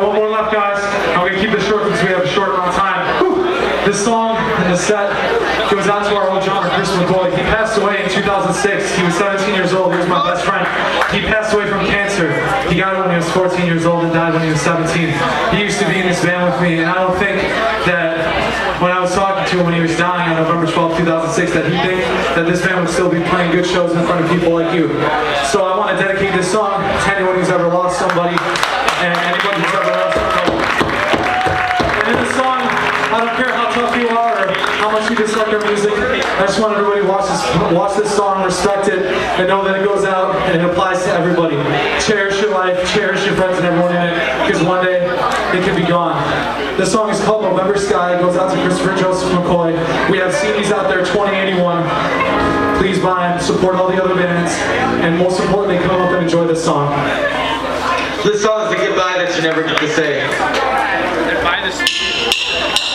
got one more left, guys. I'm going to keep this short since we have a short amount of time. Whew. This song and this set goes out to our old drummer, Chris McCoy. He passed away in 2006. He was 17 years old. He was my best friend. He passed away from cancer. He got it when he was 14 years old and died when he was 17. He used to be in this band with me, and I don't think that when I was talking to him when he was dying on November 12, 2006, that he'd think that this band would still be playing good shows in front of people like you. So I want to dedicate this song to anyone who's ever lost somebody, and anybody who's ever lost somebody. And in this song, I don't care how tough you are or how much you dislike our music, I just want everybody to watch this song, respect it, and know that it goes out and it applies to everybody. Cherish your life, cherish your friends and everyone in it, because one day it can be gone. This song is called November Sky. It goes out to Christopher Joseph McCoy. We have CDs out there, 2081. Please buy them, support all the other bands, and most importantly, come up and enjoy this song. This song is a goodbye that you never get to say. Buy this.